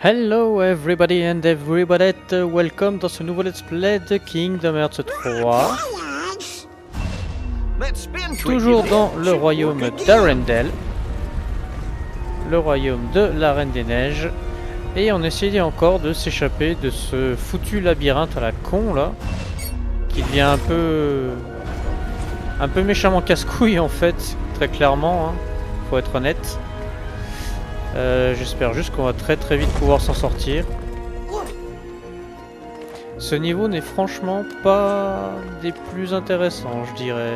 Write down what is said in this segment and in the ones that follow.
Hello everybody and everybody, welcome dans ce nouveau let's play de Kingdom Hearts 3. Toujours dans le royaume d'Arendelle, le royaume de la Reine des Neiges. Et on essayait encore de s'échapper de ce foutu labyrinthe à la con là, qui devient un peu méchamment casse-couille en fait, très clairement, hein, faut être honnête. J'espère juste qu'on va très vite pouvoir s'en sortir. Ce niveau n'est franchement pas des plus intéressants, je dirais.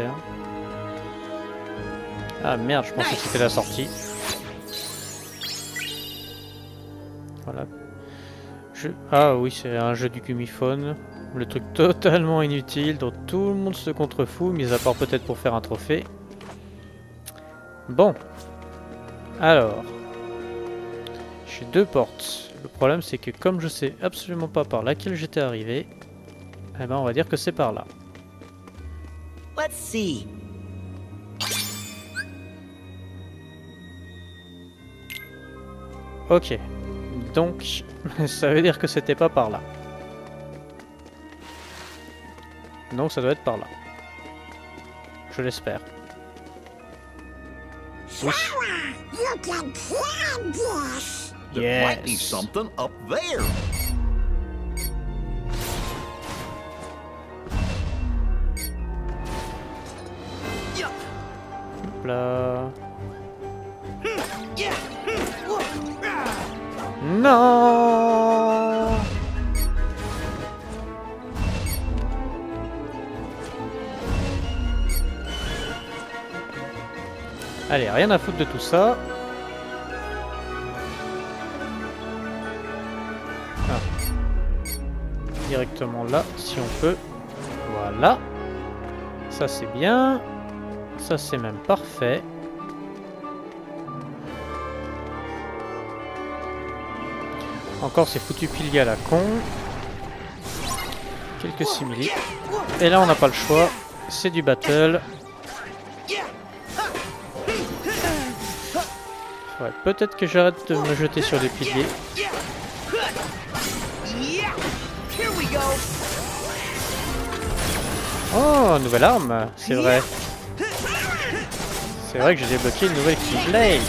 Ah merde, je pensais que c'était la sortie. Voilà. Ah oui, c'est un jeu du Gumiphone. Le truc totalement inutile dont tout le monde se contrefout, mis à part peut-être pour faire un trophée. Bon. Alors. J'ai deux portes. Le problème c'est que comme je sais absolument pas par laquelle j'étais arrivé, eh ben on va dire que c'est par là. Let's see. Ok. Donc ça veut dire que c'était pas par là. Donc ça doit être par là. Je l'espère. Oui. There might be something up there. Hop là. Non. Allez, rien à foutre de tout ça. Directement là, si on peut. Voilà. Ça c'est bien. Ça c'est même parfait. Encore ces foutus piliers à la con. Quelques simili. Et là on n'a pas le choix. C'est du battle. Ouais, peut-être que j'arrête de me jeter sur les piliers. Oh, nouvelle arme, c'est vrai. C'est vrai que j'ai débloqué une nouvelle Keyblade.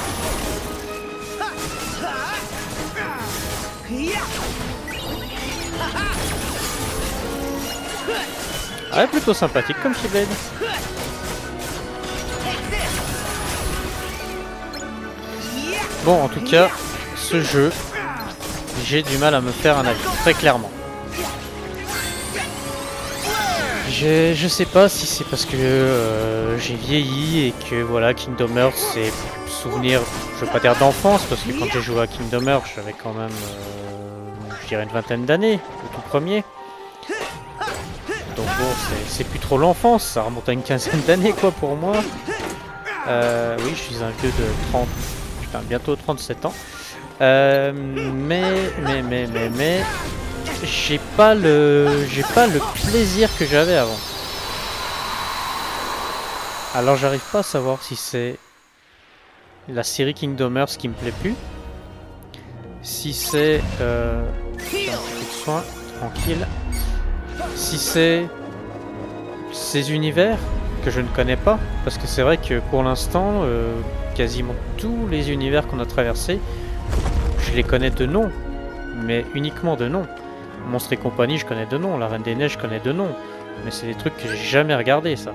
Ouais, plutôt sympathique comme Keyblade. Bon, en tout cas, ce jeu, j'ai du mal à me faire un avis, très clairement. Je sais pas si c'est parce que j'ai vieilli et que voilà, Kingdom Hearts c'est souvenir, je veux pas dire d'enfance, parce que quand j'ai joué à Kingdom Hearts j'avais quand même, je dirais une vingtaine d'années, le tout premier. Donc bon, c'est plus trop l'enfance, ça remonte à une quinzaine d'années quoi pour moi. Oui, je suis un vieux de 30, putain, bientôt 37 ans. Mais j'ai pas le plaisir que j'avais avant. Alors j'arrive pas à savoir si c'est la série Kingdom Hearts qui me plaît plus, si c'est un petit peu de soin, tranquille, si c'est ces univers que je ne connais pas, parce que c'est vrai que pour l'instant quasiment tous les univers qu'on a traversés, je les connais de nom, mais uniquement de nom. Monstres et compagnie, je connais de nom. La Reine des Neiges, je connais de nom. Mais c'est des trucs que j'ai jamais regardé, ça.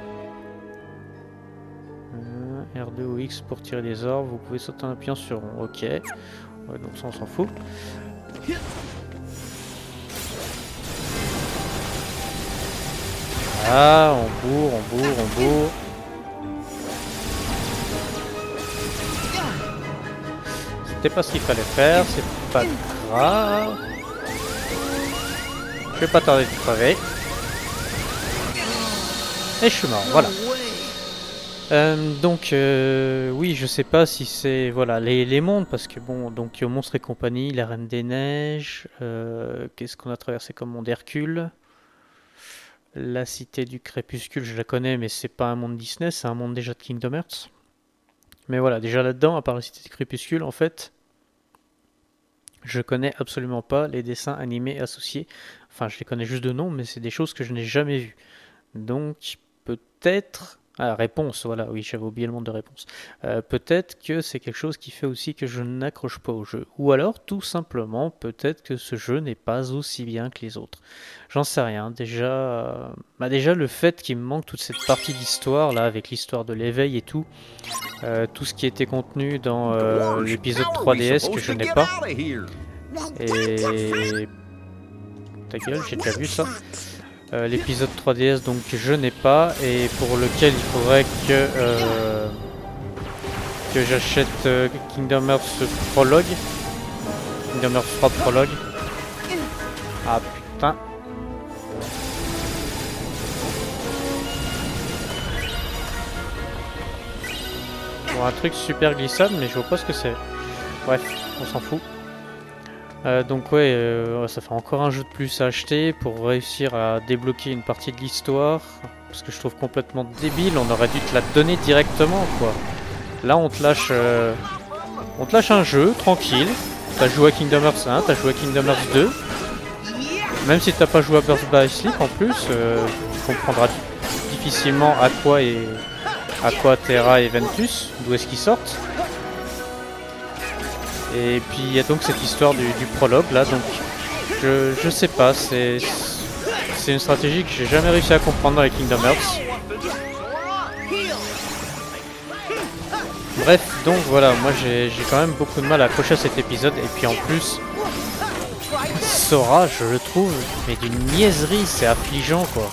R2 ou X pour tirer des orbes. Vous pouvez sauter en appuyant sur rond. Ok. Ouais, donc ça, on s'en fout. Ah, on bourre. C'était pas ce qu'il fallait faire. C'est pas grave. Je vais pas tarder de crever. Et je suis mort, voilà. Oui, je sais pas si c'est voilà les mondes, parce que bon, donc il y a Monstres et compagnie, la Reine des Neiges, qu'est-ce qu'on a traversé comme monde? Hercule, la Cité du Crépuscule, je la connais, mais c'est pas un monde Disney, c'est un monde déjà de Kingdom Hearts. Mais voilà, déjà là-dedans, à part la Cité du Crépuscule, en fait, Je connais absolument pas les dessins animés associés. Enfin, je les connais juste de nom, mais c'est des choses que je n'ai jamais vues. Donc, peut-être... Ah, réponse, voilà, oui, j'avais oublié le monde de réponse. Peut-être que c'est quelque chose qui fait aussi que je n'accroche pas au jeu. Ou alors, tout simplement, peut-être que ce jeu n'est pas aussi bien que les autres. J'en sais rien. Déjà le fait qu'il me manque toute cette partie d'histoire, là, avec l'histoire de l'éveil et tout, tout ce qui était contenu dans l'épisode 3DS que je n'ai pas. Et... Ta gueule, j'ai déjà vu ça. L'épisode 3DS donc je n'ai pas et pour lequel il faudrait que j'achète Kingdom Hearts Prologue. Kingdom Hearts 3 Prologue. Ah putain. Bon, un truc super glissade mais je vois pas ce que c'est. Bref, on s'en fout. Donc ouais, ça fait encore un jeu de plus à acheter pour réussir à débloquer une partie de l'histoire. Parce que je trouve complètement débile, on aurait dû te la donner directement quoi. Là on te lâche un jeu, tranquille. T'as joué à Kingdom Hearts 1, t'as joué à Kingdom Hearts 2. Même si t'as pas joué à Birth by Sleep en plus, tu comprendras difficilement Aqua, Terra et Ventus, d'où est-ce qu'ils sortent. Et puis il y a donc cette histoire du prologue là, donc je sais pas, c'est une stratégie que j'ai jamais réussi à comprendre dans les Kingdom Hearts. Bref, donc voilà, moi j'ai quand même beaucoup de mal à accrocher à cet épisode, et puis en plus, Sora, je le trouve, mais d'une niaiserie, c'est affligeant quoi.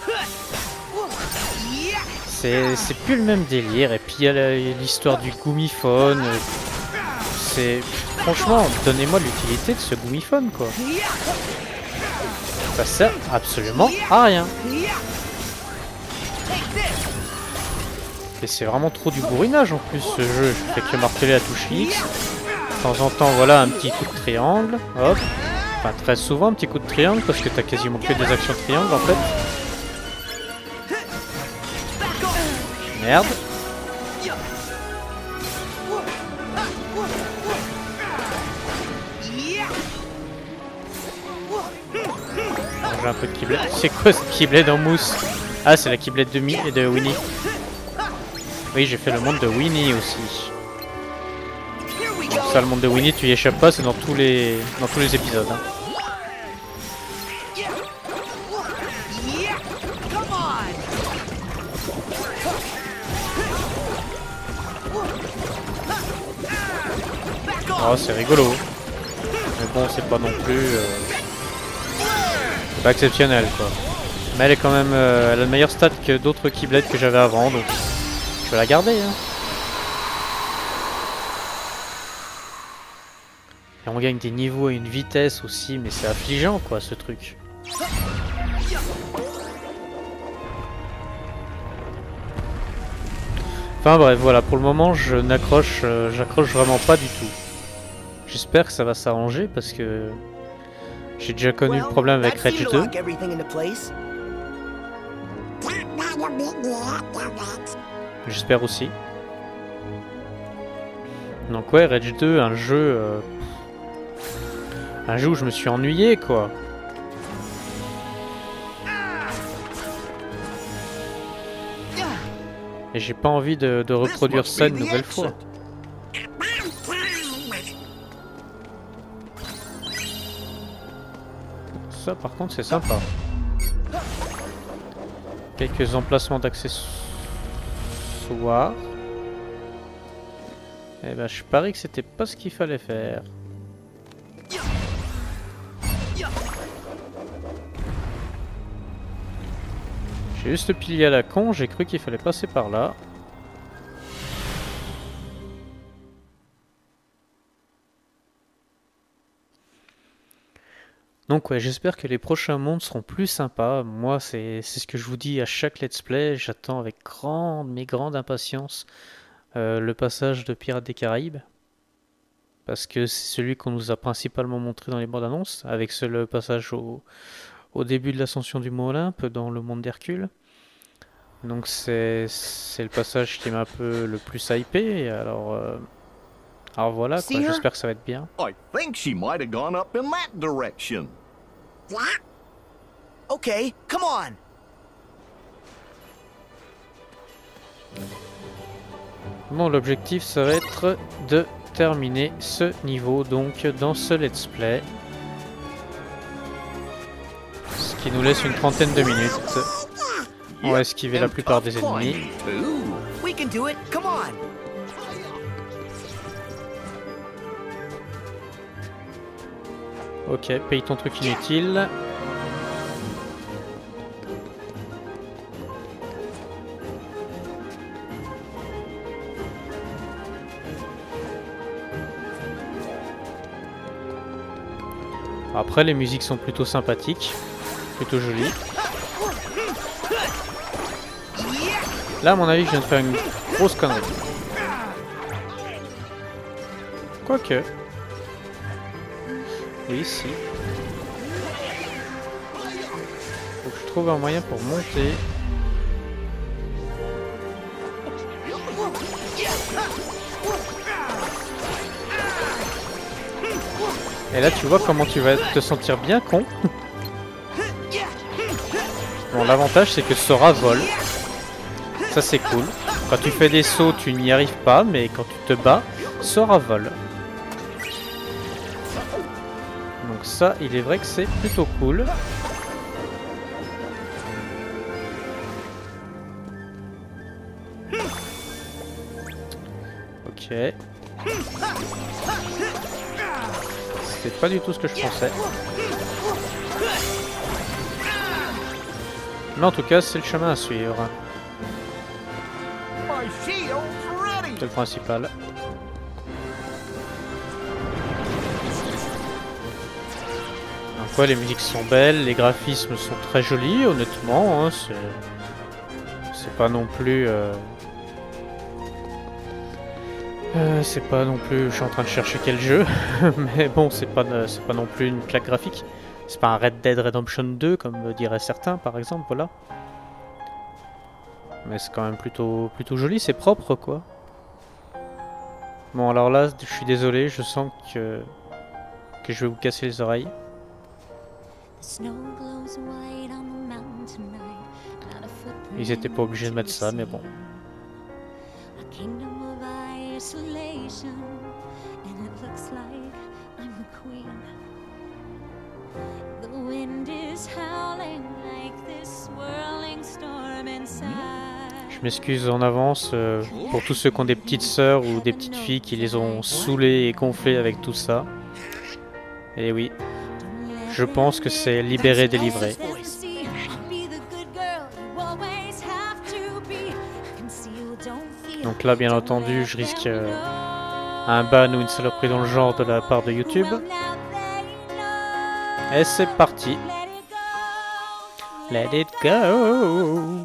C'est plus le même délire, et puis il y a l'histoire du Gumiphone. Franchement, donnez-moi l'utilité de ce Gumiphone quoi. Ça sert absolument à rien. Et c'est vraiment trop du bourrinage en plus ce jeu. Je fais que marteler la touche X. De temps en temps, voilà un petit coup de triangle. Hop. Enfin, très souvent un petit coup de triangle parce que t'as quasiment que des actions triangle en fait. Merde. J'ai un peu de Keyblade. C'est quoi cette Keyblade en mousse? Ah, c'est la Keyblade de Winnie. Oui, j'ai fait le monde de Winnie aussi. Donc ça, le monde de Winnie, tu y échappes pas, c'est dans tous les épisodes. Hein. Oh, c'est rigolo. Mais bon, c'est pas non plus... C'est pas exceptionnel, quoi. Mais elle est quand même... elle a le meilleur stat que d'autres Keyblades que j'avais avant, donc... Je vais la garder, hein. Et on gagne des niveaux à une vitesse aussi, mais c'est affligeant, quoi, ce truc. Enfin bref, voilà, pour le moment, j'accroche vraiment pas du tout. J'espère que ça va s'arranger parce que j'ai déjà connu le problème avec Rage 2. J'espère aussi. Donc ouais, Rage 2, un jeu où je me suis ennuyé quoi. Et j'ai pas envie de reproduire ça une nouvelle fois. Ça par contre c'est sympa. Quelques emplacements d'accessoires. Eh ben je parie que c'était pas ce qu'il fallait faire. J'ai juste pilier à la con, j'ai cru qu'il fallait passer par là. Donc ouais, j'espère que les prochains mondes seront plus sympas. Moi, c'est ce que je vous dis à chaque let's play. J'attends avec grande impatience le passage de Pirates des Caraïbes. Parce que c'est celui qu'on nous a principalement montré dans les bandes annonces, avec le passage au début de l'ascension du Mont Olympe dans le monde d'Hercule. Donc c'est le passage qui m'a un peu le plus hypé. Alors Alors voilà, quoi, See her? j'espère que ça va être bien. I think she might have gone up in that direction. Okay, come on. Bon, l'objectif, ça va être de terminer ce niveau, donc, dans ce let's play. Ce qui nous laisse une trentaine de minutes. On va esquiver la plupart des ennemis. We can do it. Come on. Ok, paye ton truc inutile. Après, les musiques sont plutôt sympathiques, plutôt jolies. Là, à mon avis, je viens de faire une grosse connerie. Quoique. Oui, si. Faut que je trouve un moyen pour monter. Et là, tu vois comment tu vas te sentir bien con. Bon, l'avantage, c'est que Sora vole. Ça, c'est cool. Quand tu fais des sauts, tu n'y arrives pas, mais quand tu te bats, Sora vole. Donc ça, il est vrai que c'est plutôt cool. Ok. C'est pas du tout ce que je pensais. Mais en tout cas, c'est le chemin à suivre. My shield's ready. C'est le principal. Donc ouais, les musiques sont belles, les graphismes sont très jolis, honnêtement. Hein, c'est pas non plus... c'est pas non plus... Je suis en train de chercher quel jeu. Mais bon, c'est pas non plus une claque graphique. C'est pas un Red Dead Redemption 2, comme diraient certains, par exemple, voilà. Mais c'est quand même plutôt joli, c'est propre, quoi. Bon, alors là, je suis désolé, je sens que je vais vous casser les oreilles. Ils étaient pas obligés de mettre ça, mais bon. Je m'excuse en avance pour tous ceux qui ont des petites sœurs ou des petites filles qui les ont saoulées et gonflées avec tout ça. Et oui, je pense que c'est libéré, délivré. Donc là, bien entendu, je risque un ban ou une saloperie dans le genre de la part de YouTube. Et c'est parti. Let it go.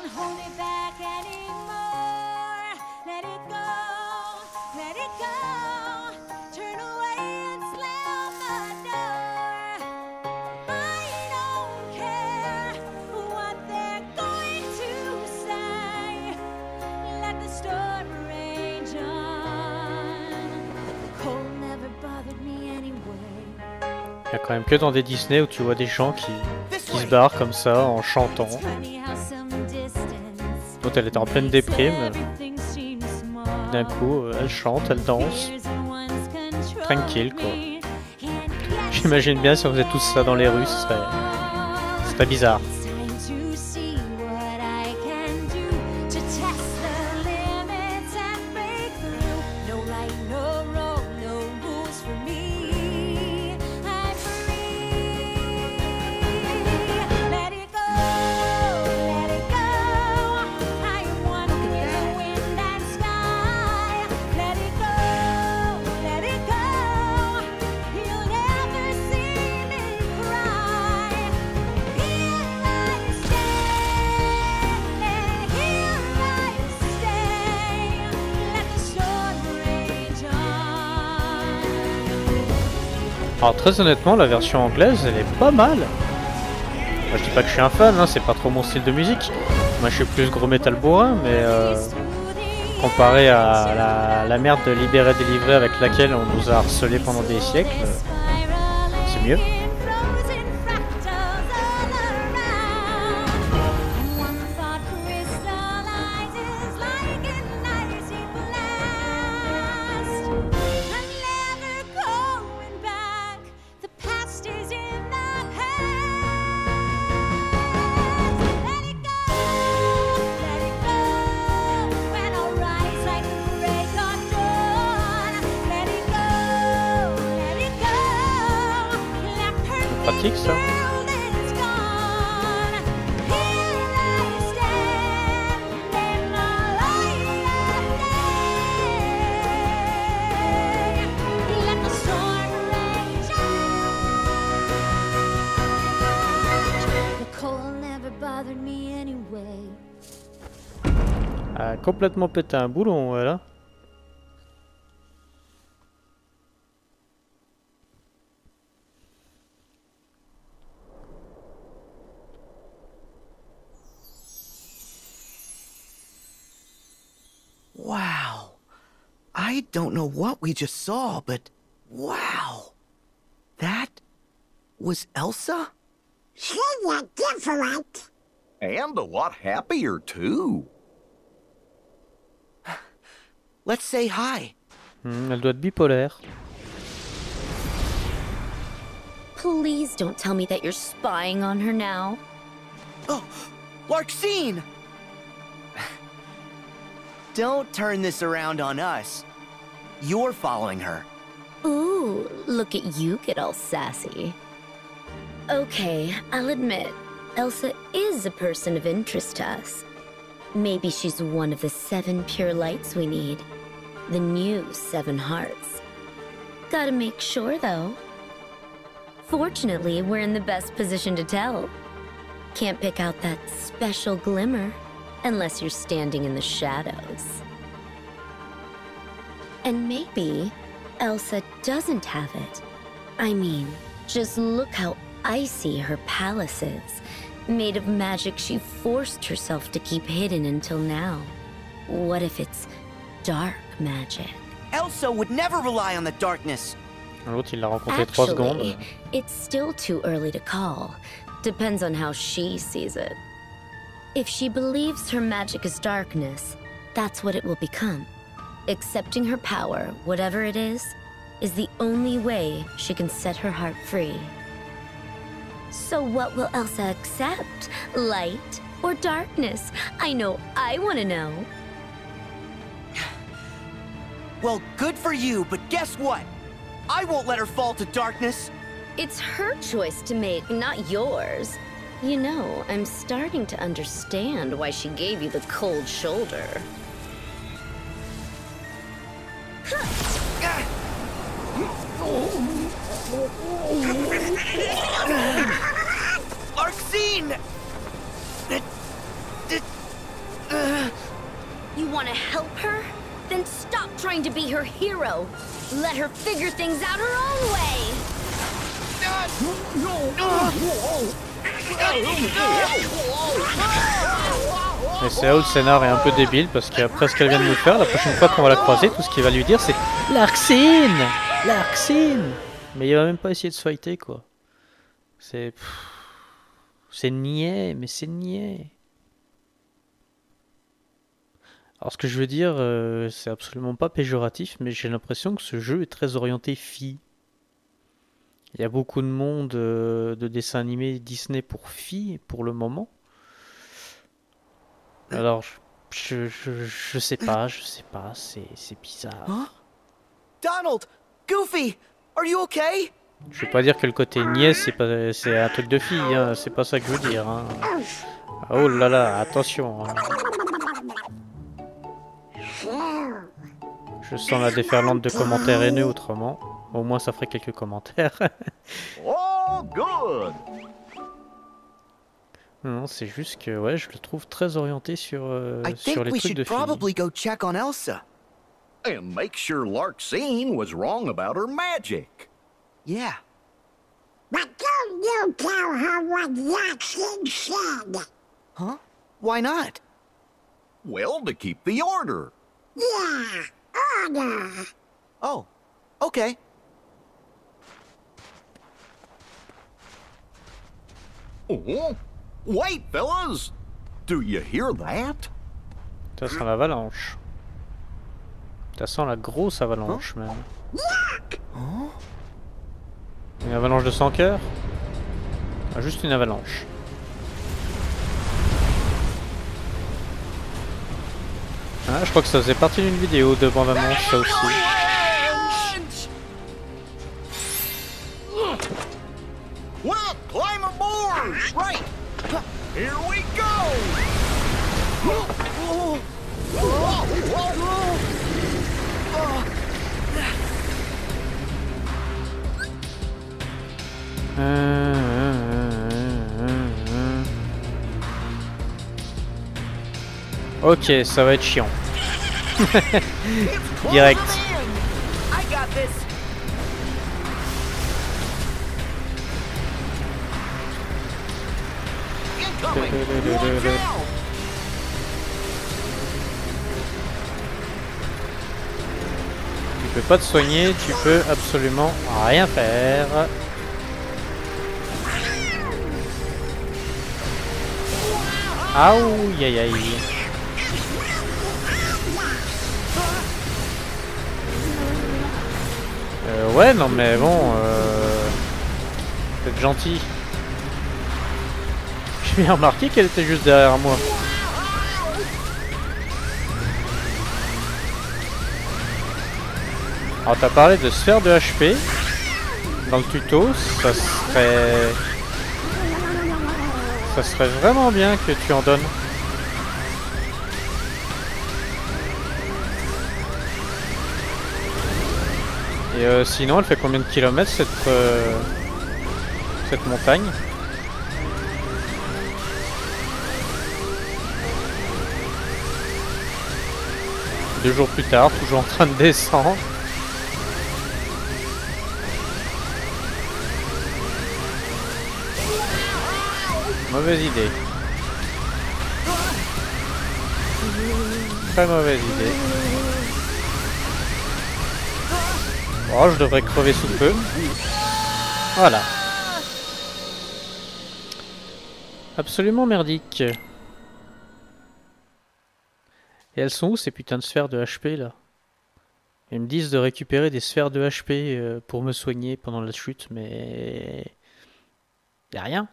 Il y a quand même que dans des Disney où tu vois des gens qui se barrent comme ça en chantant. L'autre elle était en pleine déprime. D'un coup elle chante, elle danse. Tranquille quoi. J'imagine bien si on faisait tous ça dans les rues, ce serait bizarre. Alors très honnêtement, la version anglaise, elle est pas mal. Moi, je dis pas que je suis un fan, hein, c'est pas trop mon style de musique. Moi, je suis plus gros métal bourrin, mais comparé à la merde de Libéré Délivré avec laquelle on nous a harcelé pendant des siècles, c'est mieux. Pratique ça. A complètement pété un boulon, voilà. Wow. I don't know what we just saw, but wow. That was Elsa? She looked different. And a lot happier, too. Let's say hi. Elle doit être bipolaire. Please don't tell me that you're spying on her now. Oh, Larxene! Don't turn this around on us. You're following her. Ooh, look at you get all sassy. Okay, I'll admit, Elsa is a person of interest to us. Maybe she's one of the 7 pure lights we need. The new 7 hearts. Gotta make sure, though. Fortunately, we're in the best position to tell. Can't pick out that special glimmer unless you're standing in the shadows. And maybe Elsa doesn't have it. I mean, just look how icy her palace is. Made of magic she forced herself to keep hidden until now. What if it's dark magic? Elsa would never rely on the darkness. L'autre, il l'a rencontré 3 secondes. Actually, it's still too early to call. Depends on how she sees it. If she believes her magic is darkness, that's what it will become. Accepting her power, whatever it is the only way she can set her heart free. So what will Elsa accept? Light or darkness? I know I want to know. Well, good for you, but guess what? I won't let her fall to darkness. It's her choice to make, not yours. You know, I'm starting to understand why she gave you the cold shoulder. Larxene! You want to help her? Then stop trying to be her hero. Let her figure things out her own way. Mais c'est là où le scénar est un peu débile parce qu'après ce qu'elle vient de nous faire, la prochaine fois qu'on va la croiser, tout ce qu'il va lui dire c'est Larxene! Larxene! Mais il va même pas essayer de se fighter quoi. C'est niais, mais c'est niais. Alors ce que je veux dire, c'est absolument pas péjoratif, mais j'ai l'impression que ce jeu est très orienté filles. Il y a beaucoup de monde de dessins animés Disney pour filles pour le moment. Alors je sais pas, c'est bizarre. Huh? Donald! Goofy! Are you okay? Je veux pas dire que le côté niais c'est un truc de fille, hein, c'est pas ça que je veux dire. Hein. Oh là là, attention. Hein. Je sens la déferlante de commentaires haineux autrement. Au moins ça ferait quelques commentaires. Oh, good. Non, c'est juste que ouais, je le trouve très orienté sur I sur think les we trucs de should filles. probably go check on Elsa. And make sure Larxene was wrong about her magic. Yeah. But don't you tell her what Larxene said. Huh? Why not? Well, to keep the order. Yeah, order. Oh, okay. Oh, wait, fellas! Do you hear that? Ça sent l'avalanche. Ça sent la grosse avalanche même. Une avalanche de 100 cœurs? Ah, juste une avalanche. Ah, je crois que ça faisait partie d'une vidéo de bande-annonce, ça aussi. Well, climb aboard! Right! Here we go! Ok, ça va être chiant. Direct. I got this. Incoming! Watch out! Tu peux pas te soigner, tu peux absolument rien faire. Aouh, aïe aïe. Ouais, non mais bon, faites gentil. J'ai bien remarqué qu'elle était juste derrière moi. Alors t'as parlé de sphère de HP dans le tuto, ça serait vraiment bien que tu en donnes. Et sinon elle fait combien de kilomètres cette montagne? Deux jours plus tard, toujours en train de descendre. Mauvaise idée. Très mauvaise idée. Oh, je devrais crever sous peu. Voilà. Absolument merdique. Et elles sont où ces putains de sphères de HP là? Ils me disent de récupérer des sphères de HP pour me soigner pendant la chute, mais... Y'a rien.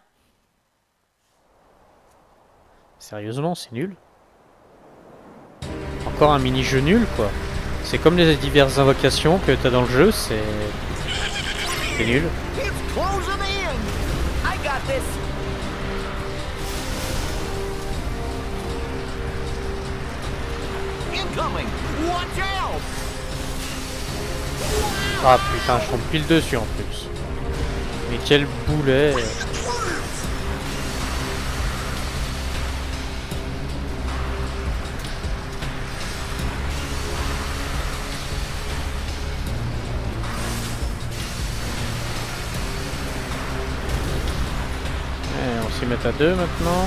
Sérieusement, c'est nul. Encore un mini-jeu nul, quoi. C'est comme les diverses invocations que t'as dans le jeu, c'est nul. It's closing in. I got this. Incoming! Watch out! Ah putain, je tombe pile dessus en plus. Mais quel boulet. On s'y met à deux maintenant.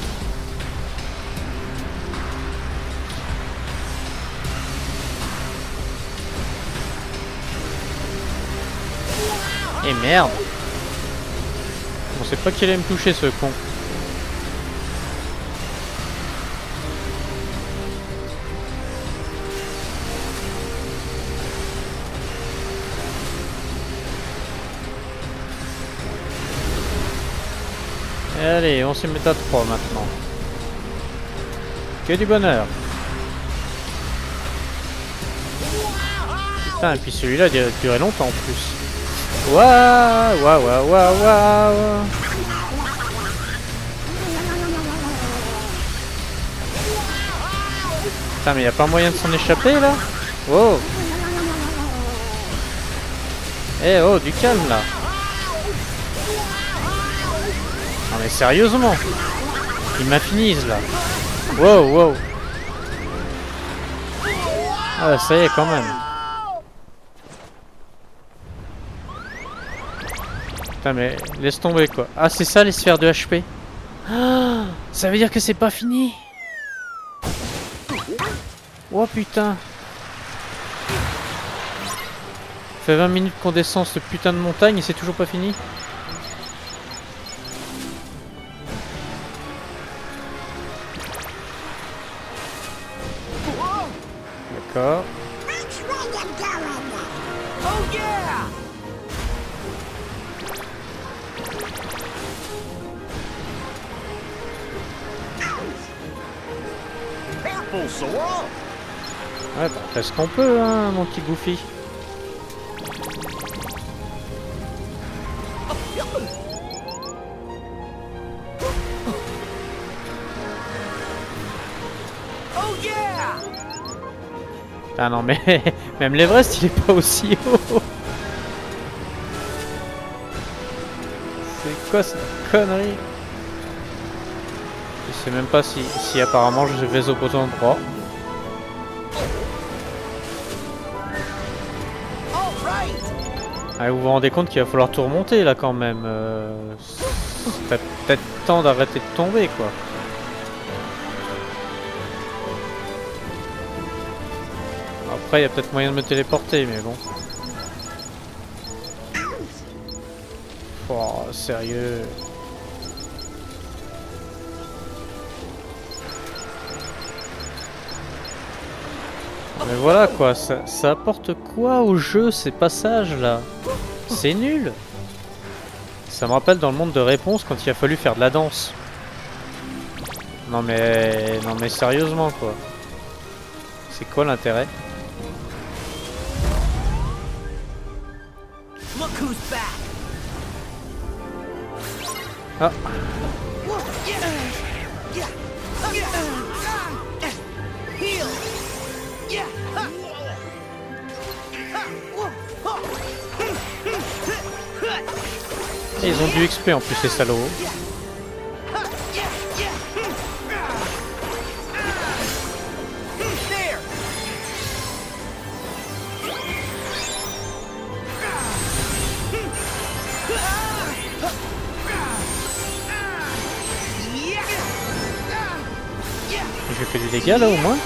Et merde! On sait pas qu'il allait me toucher ce con. Allez, on s'y met à 3 maintenant. Que du bonheur. Putain, et puis celui-là a duré longtemps en plus. Waouh, waouh, waouh, waouh, waouh. Putain, mais y a pas moyen de s'en échapper là? Oh. Eh oh, du calme là. Non mais sérieusement, il m'affinise là. Wow, wow. Ah ça y est quand même. Putain mais laisse tomber quoi. Ah c'est ça les sphères de HP. Ah, ça veut dire que c'est pas fini. Wow. Oh putain. Ça fait 20 minutes qu'on descend ce putain de montagne et c'est toujours pas fini. D'accord. Which way you going? Oh yeah! Careful, Sora! Ouais, bah, fais ce qu'on peut, hein, mon petit Goofy. Oh yeah! Ah non, mais même l'Everest, il est pas aussi haut. C'est quoi cette connerie? Je sais même pas si apparemment je vais au bon endroit. All right! Ah, vous vous rendez compte qu'il va falloir tout remonter là quand même. C'est peut-être temps d'arrêter de tomber quoi. Après, il y a peut-être moyen de me téléporter, mais bon. Oh, sérieux. Mais voilà quoi, ça apporte quoi au jeu ces passages là? C'est nul. Ça me rappelle dans le monde de Réponse quand il a fallu faire de la danse. Non mais sérieusement quoi. C'est quoi l'intérêt? Look who's back! Ah, Heal! Yeah! et ils ont du XP en plus les salauds. There! J'ai fait du dégât là au moins.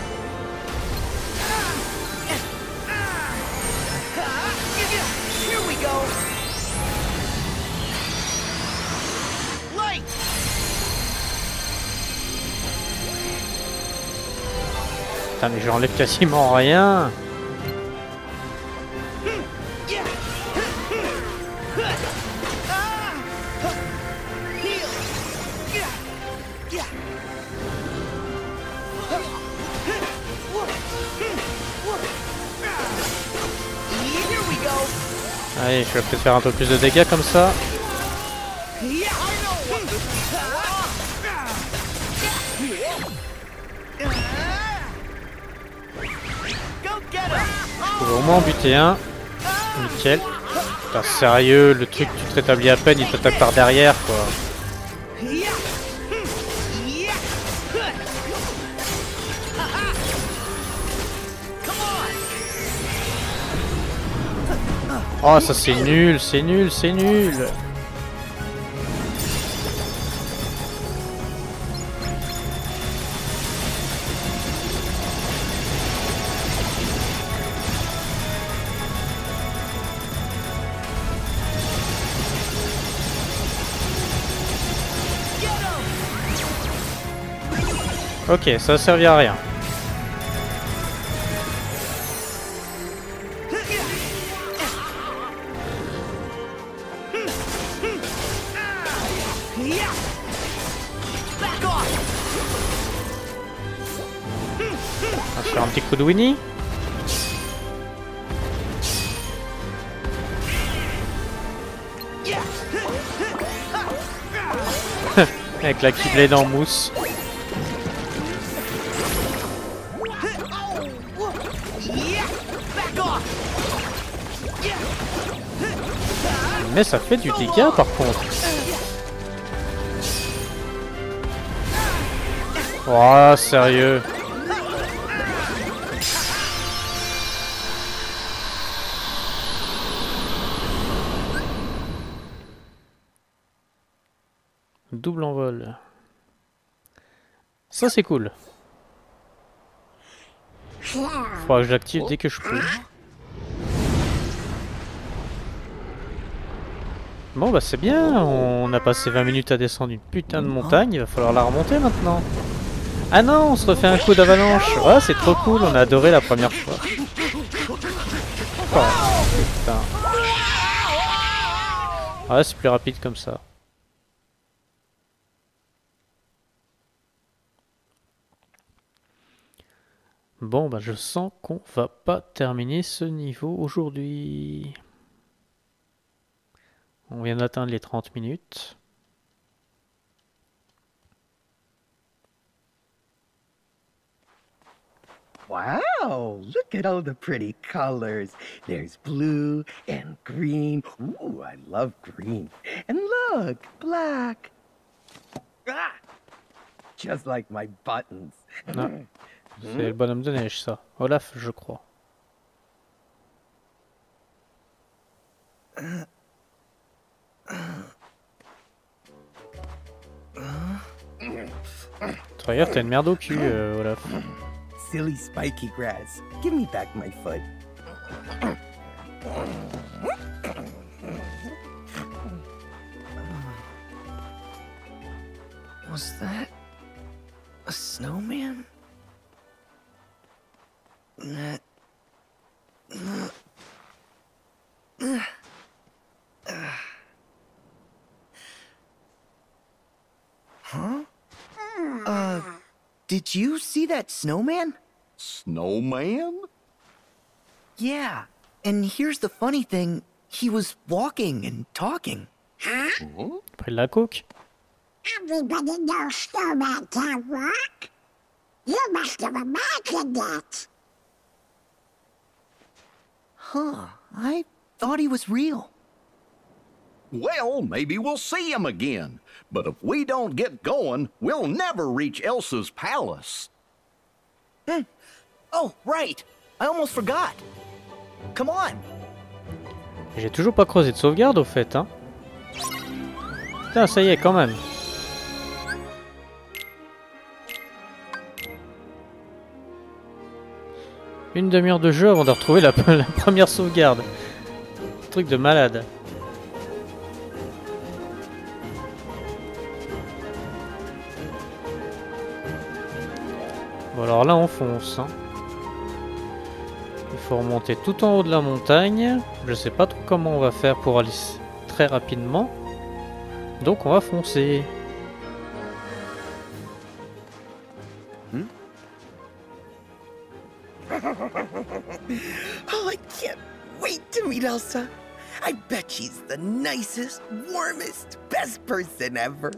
Here we go! Light! Putain mais j'enlève quasiment rien. Yeah! Heal! Yeah! Yeah! Here we go! Allez, je vais peut-être faire un peu plus de dégâts comme ça. Yeah! Go get him! Je peux au moins en buter un. Nickel. Putain sérieux, le truc tu te rétablis à peine, il t'attaque par derrière quoi. Yeah! Yeah! Come on! Oh ça c'est nul, c'est nul, c'est nul. Ok, ça a servi à rien. Yeah! Back off! On va se faire un petit coup de Winnie. Yeah! Avec la Keyblade en mousse. Yeah! Back off! Yeah! Mais ça fait du dégât par contre. Oh sérieux. Double envol. Ça c'est cool. Faudra que je l'active dès que je peux. Bon bah c'est bien, on a passé 20 minutes à descendre une putain de montagne, il va falloir la remonter maintenant. Ah non, on se refait un coup d'avalanche. Ah, c'est trop cool, on a adoré la première fois. Oh, putain. Ah, c'est plus rapide comme ça. Bon, bah je sens qu'on va pas terminer ce niveau aujourd'hui. On vient d'atteindre les 30 minutes. Wow, look at all the pretty colors. There's blue and green. Ooh, I love green. And look, black. Ah, just like my buttons. Ah, c'est le bonhomme de neige, ça. Olaf, je crois. Regarde, t'as une merde au cul, Olaf. Silly spiky grass. Give me back my foot. Was that a snowman? Huh? Did you see that snowman? Snowman? Yeah, and here's the funny thing. He was walking and talking. Pris de la coke. Everybody knows Snowman can't walk. You must have imagined it. Huh, I thought he was real. Well, maybe we'll see him again. But if we don't get going, we'll never reach Elsa's palace. Oh, right. I almost forgot. Come on. J'ai toujours pas creusé de sauvegarde au fait, hein. Putain, ça y est, quand même. Une demi-heure de jeu avant de retrouver la première sauvegarde. Truc de malade. Bon alors là on fonce. Hein. Il faut remonter tout en haut de la montagne. Je sais pas trop comment on va faire pour aller très rapidement. Donc on va foncer. Oh, I can't wait to meet Elsa. I bet she's the nicest, warmest, best person ever.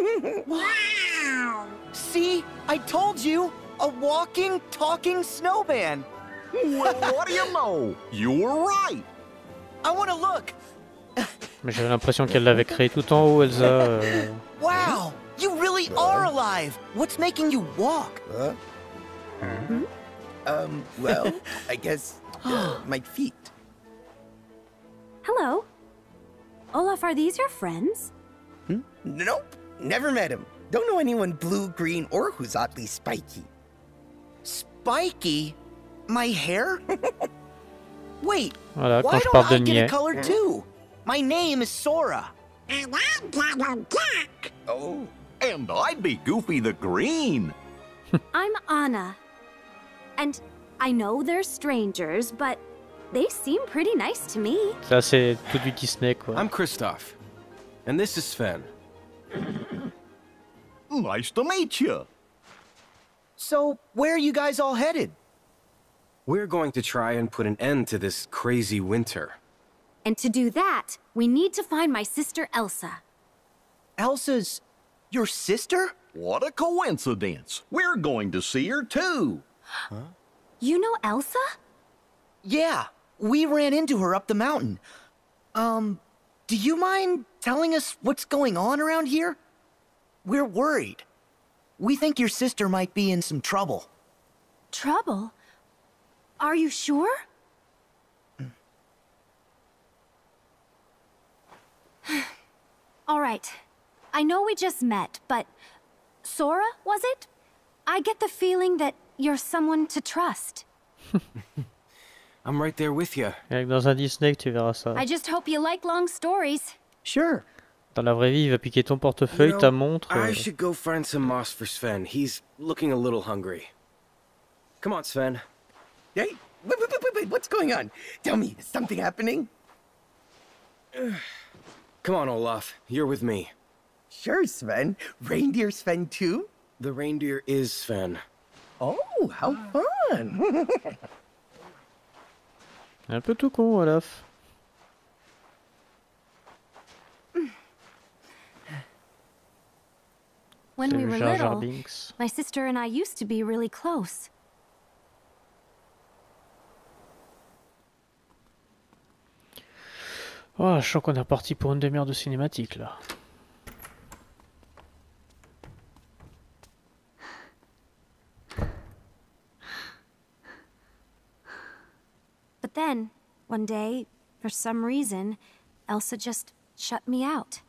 Wow! See? I told you! A walking, talking snowman! Well, what do you know? You were right. I want to look! Mais j'avais l'impression qu'elle l'avait créé tout en haut, Elsa. Wow! You really are alive! What's making you walk? Well, I guess my feet. Hello. Olaf, are these your friends? Nope, never met him. Don't know anyone blue, green, or who's oddly spiky. Spiky? My hair? Wait, Voilà, quand why je don't parle de I get a niais. color too? My name is Sora. And I'm Donald Duck. Oh. And I'd be Goofy the Green. I'm Anna. And I know they're strangers, but they seem pretty nice to me. Ça c'est tout du Disney quoi. I'm Kristoff, and this is Sven. Nice to meet you. So, where are you guys all headed? We're going to try and put an end to this crazy winter. And to do that, we need to find my sister Elsa. Elsa's your sister? What a coincidence. We're going to see her too. You know Elsa? Yeah, we ran into her up the mountain. Do you mind telling us what's going on around here? We're worried. We think your sister might be in some trouble. Trouble? Are you sure? All right. I know we just met, but Sora, was it? I get the feeling that you're someone to trust. I'm right there with you. Avec dans un Disney que tu verras ça. I just hope you like long stories. Sure. Dans la vraie vie, il va piquer ton portefeuille, ta montre. I should go find some moss for Sven. He's looking a little hungry. Come on, Sven. Hey, wait, what's going on? Tell me, is something happening? Come on, Olaf. You're with me. Sure, Sven. Reindeer Sven too? The reindeer is Sven. Oh, how fun! Un peu tout con, Olaf. When C'est we le were Jar Jar little, Binks. my sister and I used to be really close. Oh, je sens qu'on est reparti pour une demi-heure de cinématique, là. But then, one day, for some reason, Elsa just shut me out.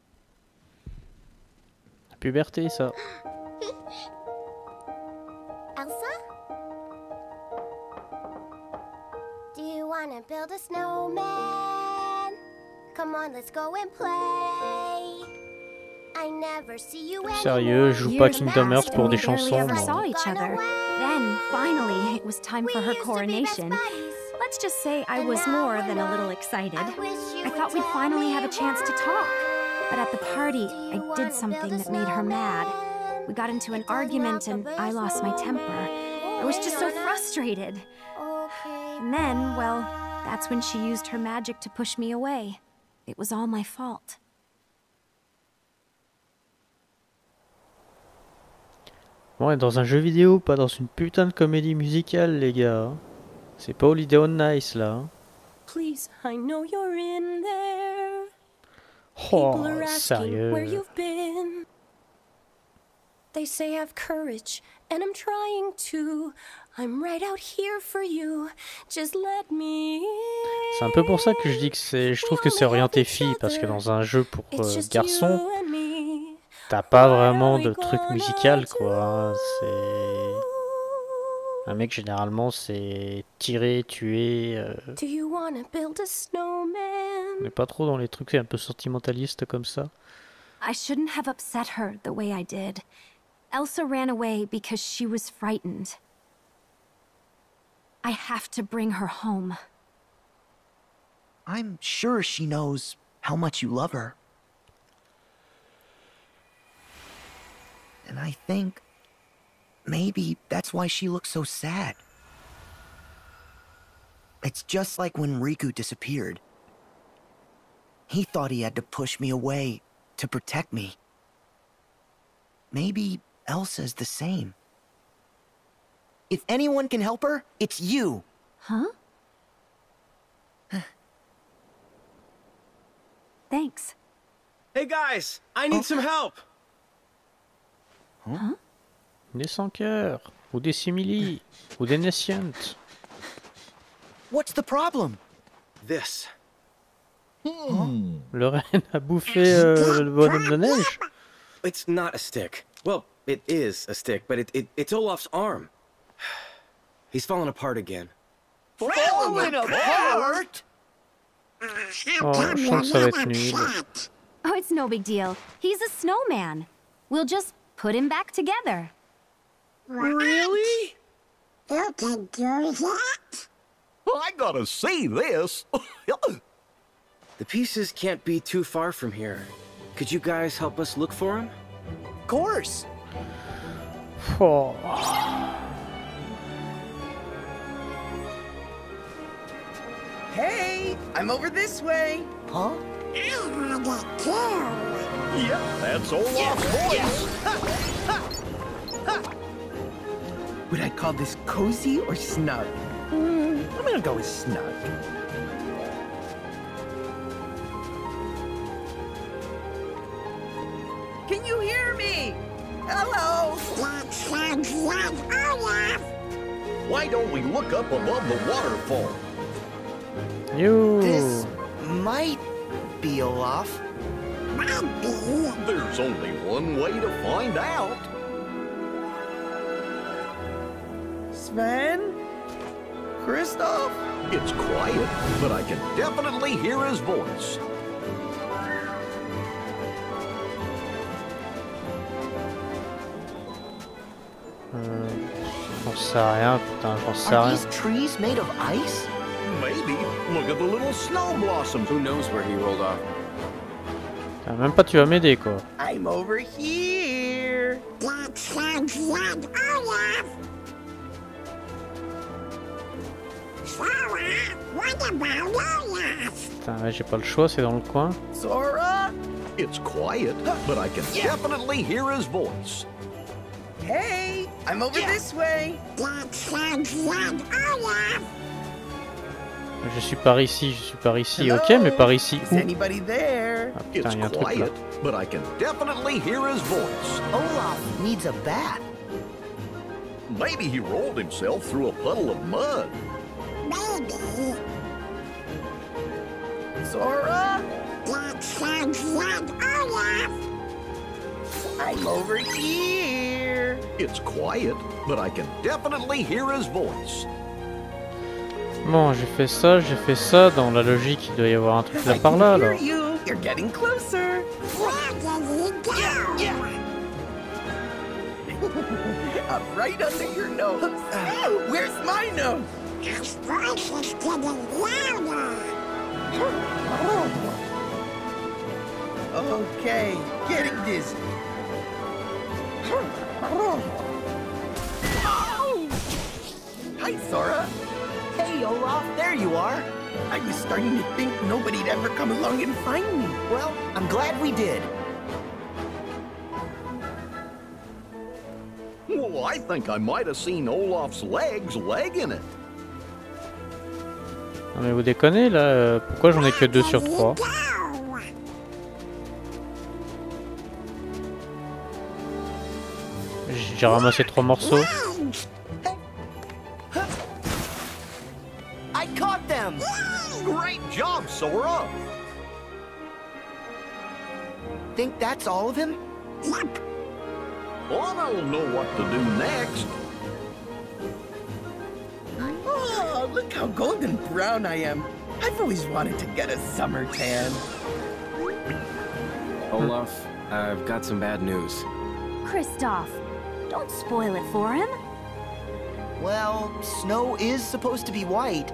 La puberté, ça. Elsa? Do you want to build a snowman? Come on, let's go and play. I never see you Sérieux, je joue pas Kingdom Hearts pour des We barely chansons, ever moi. saw each other. Then, finally, it was time for her coronation. Let's just say I was more than a little excited. I thought we'd finally have a chance to talk. But at the party, I did something that made her mad. We got into an argument and I lost my temper. I was just so frustrated. And then, well, that's when she used her magic to push me away. It was all my fault. On est dans un jeu vidéo, pas dans une putain de comédie musicale, les gars. C'est pas Holiday on Ice, là. Please, I know you're in there. Oh, People are asking where sérieux. you've been. They say have courage, and I'm trying to. I'm right out here for you. Just let me in. C'est un peu pour ça que je dis que c'est. Je trouve que c'est orienté filles, parce que dans un jeu pour It's just garçons, you and me. t'as pas vraiment de truc musical, quoi. Hein. C'est. Un mec, généralement, c'est tirer, tuer. Do you wanna build a On snowman? n'est pas trop dans les trucs un peu sentimentalistes comme ça. I shouldn't have upset her the way I did. Elsa ran away because she was frightened. I have to bring her home. I'm sure she knows how much you love her. And I think maybe that's why she looks so sad. It's just like when Riku disappeared. He thought he had to push me away to protect me. Maybe Elsa's the same. If anyone can help her, it's you. Huh? Thanks. Hey guys, I need some help. Des sans-cœurs, ou des simili, ou des Nescient. What's the problem? This. Le renne a bouffé le bonhomme de neige. It's not a stick. Well, it is a stick, but it's Olaf's arm. He's fallen apart again. Falling apart? Oh, je sens que ça va être nul. Oh, it's no big deal. He's a snowman. We'll just put him back together. Really? You can do that? I gotta see this. The pieces can't be too far from here. Could you guys help us look for him? Of course. Oh. Hey, I'm over this way. Huh? I want it too. Yeah, that's Olaf's voice. Would I call this cozy or snug? I'm gonna go with snug. Can you hear me? Hello? That sounds like Olaf. Why don't we look up above the waterfall? You. This might be Olaf. Might be. There's only one way to find out. Sven? Kristoff? It's quiet, but I can definitely hear his voice. J'en sais rien, putain, j'en sais Are rien. these trees made of ice? Maybe. Look at the little snow blossoms. Who knows where he rolled off? Putain, même pas tu vas m'aider quoi. I'm over here. That sounds like Olaf. Sora, what about Olaf? Putain, ouais, j'ai pas le choix, c'est dans le coin. Sora? It's quiet, but I can definitely hear his voice. Hey, I'm over this way. That sounds like Olaf. Je suis par ici, ok, mais par ici Is où? anybody there? Ah putain, It's il y a un truc là. quiet, but I can definitely hear his voice. Olaf needs a bat. Maybe he rolled himself through a puddle of mud. Maybe. Sora? That sounds like Olaf. I'm over here. It's quiet, but I can definitely hear his voice. Bon, j'ai fait ça, dans la logique il doit y avoir un truc là I par can là hear alors. you. You're getting closer. Where did he go? I'm right under your nose. Where's my nose? His voice is getting louder. Okay, getting dizzy. Hi, Sora. Hey, Olaf, there you are. I was starting to think nobody'd ever come along and find me. Well, I'm glad we did. Well, I think I might have seen Olaf's legs legging it. Non mais vous déconnez là, pourquoi j'en ai que 2 sur 3? J'ai ramassé 3 morceaux. I caught them. Great job, Sora. Think that's all of him? I don't know what to do next. Oh, look how golden brown I am. I've always wanted to get a summer tan. Olaf, I've got some bad news. Kristoff, don't spoil it for him. Well, snow is supposed to be white.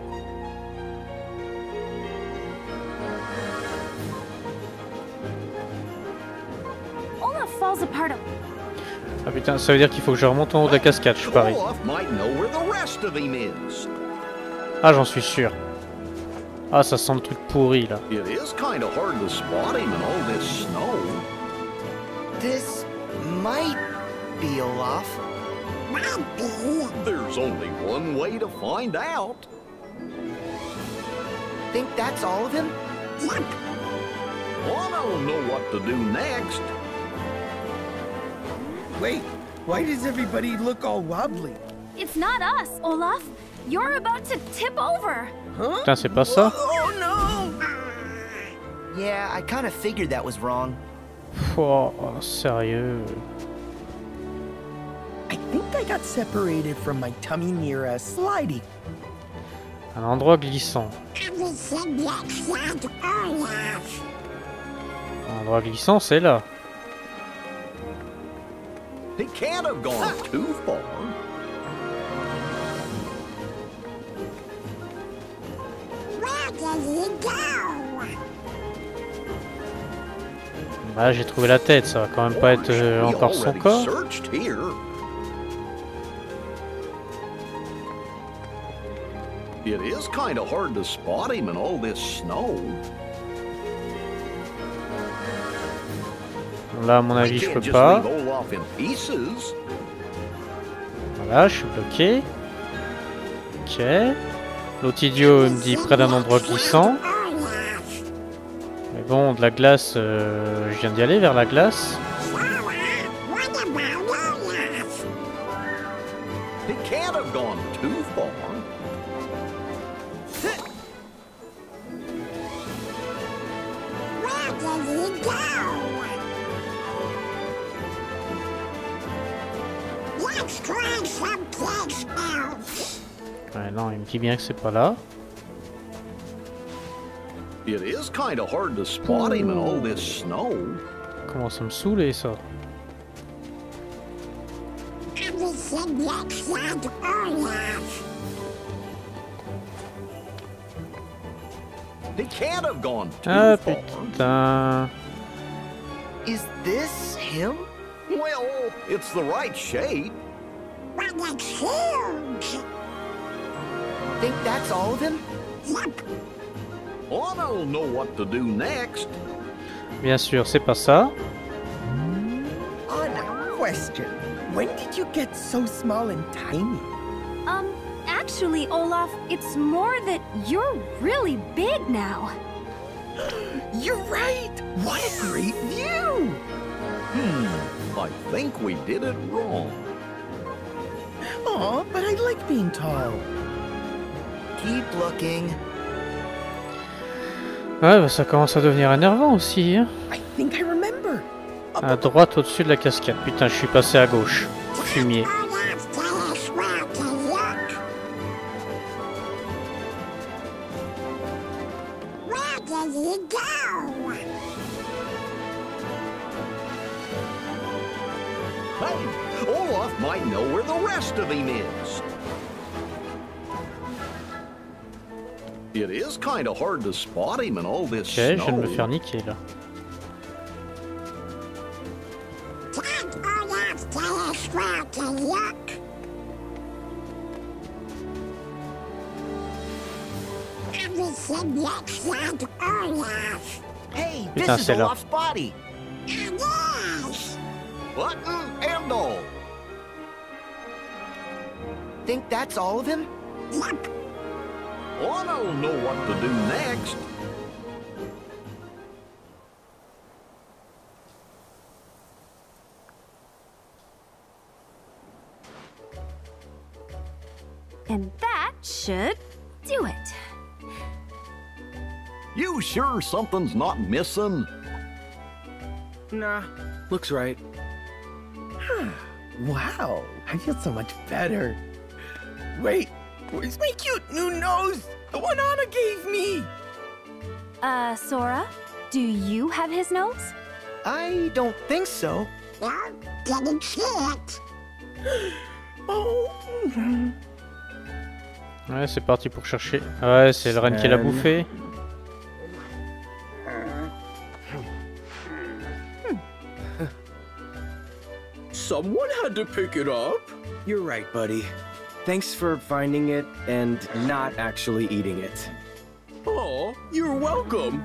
Olaf falls apart. Ah putain, ça veut dire qu'il faut que je remonte en haut de la cascade, je parie. Olaf might know where the rest of him is. Ah, j'en suis sûr. Ah, ça sent le truc pourri là. It is kind of hard to spot him in all this snow. This might be Olaf. There's only one way to find out. Think that's all of him? I don't know what to do next. Wait, why does everybody look all wobbly? It's not us, Olaf. You're about to tip over. Huh? Putain, c'est pas ça? Oh no! Yeah, I kind of figured that was wrong. Oh, sérieux. I think I got separated from my tummy near a slidey. Un endroit glissant. Un endroit glissant, c'est là. He can't have gone too far. Bah, j'ai trouvé la tête, ça va quand même pas être encore son corps. It is kind of hard to spot him in all this snow. Là, à mon avis, je peux pas. Voilà, je suis bloqué. Ok. L'autre idiot me dit près d'un endroit glissant. Mais bon, de la glace, je viens d'y aller vers la glace. He can't have gone too far. Ouais, non, il me dit bien que c'est pas là. It is kind of hard to spot him in all this snow. Commence à me saouler ça. He can't have gone too Ah far. putain. Is this him? Well, it's the right shape. But it's huge. Think that's all of him? Yep. On will know what to do next. Bien sûr, c'est pas ça. On a question. When did you get so small and tiny? Actually, Olaf, it's more that you're really big now. You're right! What a great view! I think we did it wrong. Aw, but I like being tall. Keep looking. Ouais, bah ça commence à devenir énervant aussi. Hein. I think I remember. À droite, au-dessus de la cascade. Putain, je suis passé à gauche. Fumier. Olaf, tell us where to look. Where did he go? Hey, Olaf might know where the rest of him is. It is kind of hard to spot him in all this Ok, je viens de snow. me faire niquer là. Can't Olaf tell us where to look? Everything looks like Olaf. Hey, Putain, this is c'est là. Olaf's body. Yes. Button and all. Think that's all of him? Yep. I'll know what to do next. And that should do it. You sure something's not missing? Nah, looks right. Wow, I feel so much better. Wait, where's my cute new nose? The one Anna gave me! Sora, do you have his nose? I don't think so. No, didn't see it. Oh. Ouais, c'est parti pour chercher. Ouais, c'est le renne qui l'a bouffé. Someone had to pick it up. You're right, buddy. Thanks for finding it and not actually eating it. Oh, you're welcome.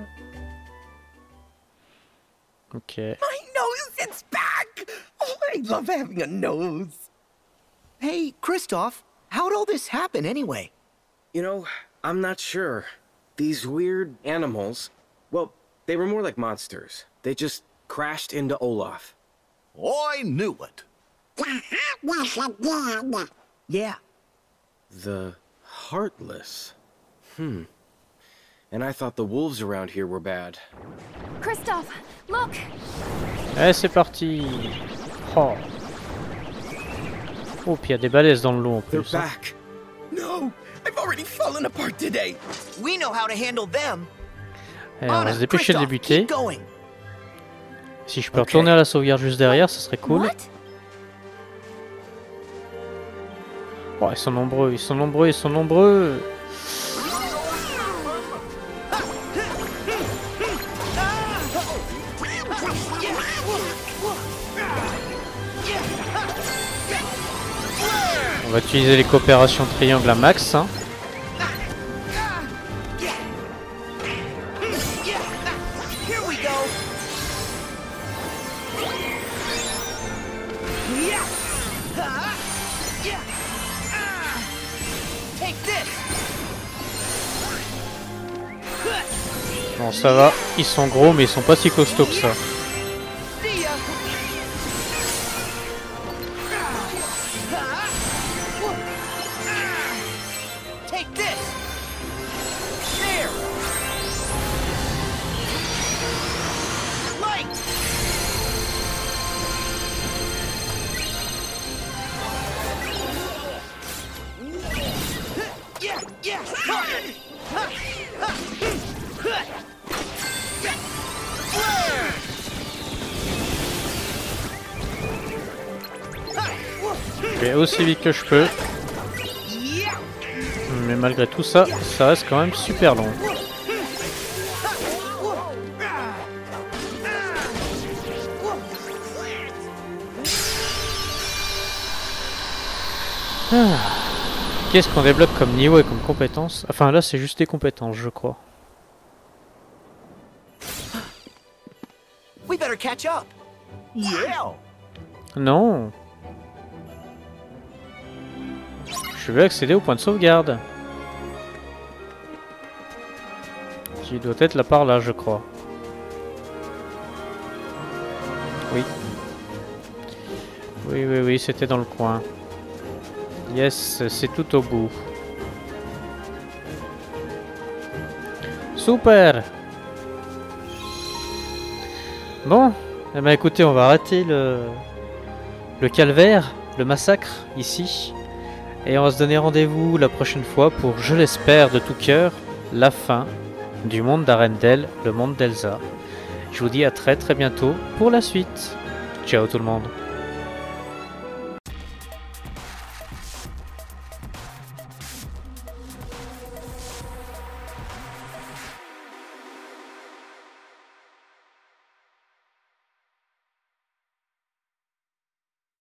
Ok. My nose, it's back! Oh, I love having a nose. Hey, Kristoff, how'd all this happen anyway? You know, I'm not sure. These weird animals, well, they were more like monsters. They just crashed into Olaf. I knew it. The Heartless again. Yeah. The Heartless. And I thought the wolves around here were bad. Kristoff, look! Allez, c'est parti. Oh. Oh, puis il y a des balaises dans le lot en They're plus. Hein. back. No, I've already fallen apart today. We know how to handle them. Allez, on va se dépêcher de les Kristoff, buter. keep going. Si je peux retourner à la sauvegarde juste derrière, ça serait cool. What? Oh, ils sont nombreux, ils sont nombreux, ils sont nombreux. On va utiliser les coopérations triangle à max. Hein. Here we go. Take this. Bon, ça va. Ils sont gros, mais ils sont pas si costauds que ça. See ya. Take this. There. Light. vais aussi vite que je peux. Mais malgré tout ça, ça reste quand même super long. Qu'est-ce qu'on débloque comme niveau et comme compétences? Enfin là c'est juste des compétences je crois. We better catch up. Yeah. Non. Je vais accéder au point de sauvegarde. Qui doit être là par là je crois. Oui. Oui, c'était dans le coin. Yes, c'est tout au bout. Super. Bon, eh ben écoutez, on va arrêter le calvaire, le massacre ici. Et on va se donner rendez-vous la prochaine fois pour, je l'espère de tout cœur, la fin du monde d'Arendelle, le monde d'Elsa. Je vous dis à très bientôt pour la suite. Ciao tout le monde.